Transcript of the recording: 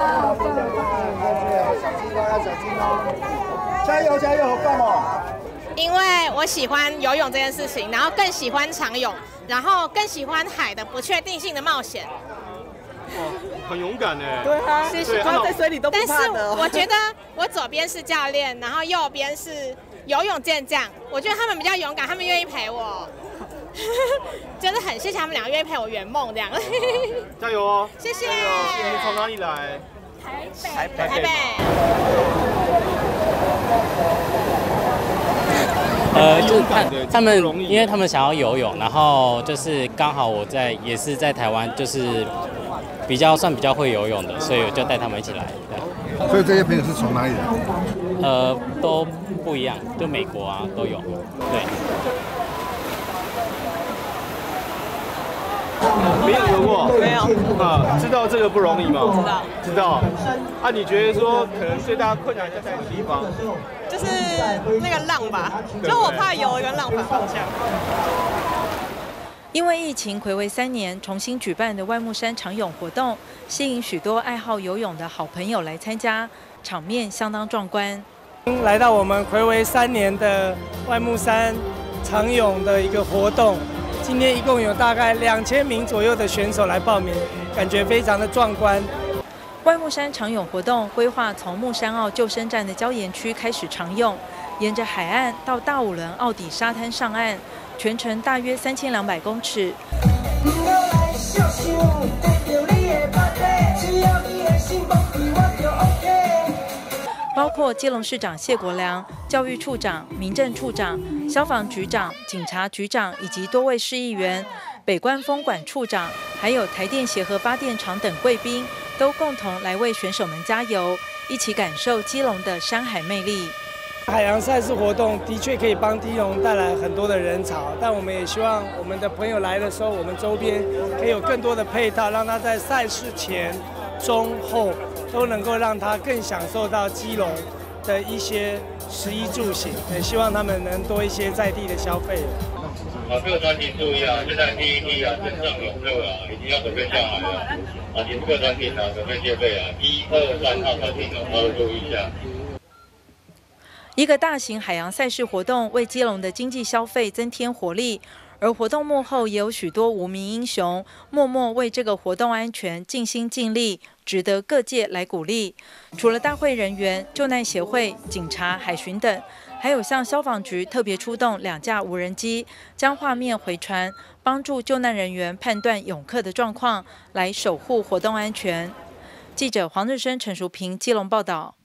加油加油，好棒哦！ 因为我喜欢游泳这件事情，然后更喜欢长泳，然后更喜欢海的不确定性的冒险。 哇，很勇敢哎！ 对啊， 谢谢。 他在水里都不怕的。 但是我觉得我左边是教练，然后右边是游泳健将，我觉得他们比较勇敢，他们愿意陪我。真的很谢谢他们两个愿意陪我圆梦这样。 加油哦！ 谢谢。 你从哪里来？ 台北。 就是他们，因为他们想要游泳，然后就是刚好我也是在台湾，就是比较会游泳的，所以我就带他们一起来。 所以这些朋友是从哪里来？ 都不一样，就美国啊都有，对。 没有游过？ 没有。 啊，知道这个不容易吗？ 知道。 知道。啊，你觉得说可能最大的困难在哪个地方？ 就是那个浪吧，就我怕游跟浪反方向。 因为疫情睽违3年，重新举办的外木山长泳活动，吸引许多爱好游泳的好朋友来参加，场面相当壮观。 来到我们睽违3年的外木山长泳的一个活动。今天一共有大概2000名左右的选手来报名，感觉非常的壮观。 外木山长泳活动规划从木山澳救生站的礁岩区开始长泳，沿着海岸到大武仑澳底沙滩上岸，全程大约3200公尺。包括基隆市长谢国良、教育处长、民政处长、消防局长、警察局长以及多位市议员、北关风管处长，还有台电协和发电厂等贵宾，都共同来为选手们加油，一起感受基隆的山海魅力。 海洋赛事活动的确可以帮基隆带来很多的人潮，但我们也希望我们的朋友来的时候，我们周边可以有更多的配套，让他在赛事前、中、后都能够让他更享受到基隆的一些食衣住行，也希望他们能多一些在地的消费。 各个团体注意啊，现在第一梯啊，身上有热啊，已经要准备下海了。请各团体啊准备戒备啊，1、2、3号团体稍微注意一下。 一个大型海洋赛事活动为基隆的经济消费增添活力，而活动幕后也有许多无名英雄，默默为这个活动安全尽心尽力，值得各界来鼓励。除了大会人员、救难协会、警察、海巡等，还有向消防局特别出动2架无人机，将画面回传，帮助救难人员判断泳客的状况，来守护活动安全。记者黄日升、陈淑平基隆报道。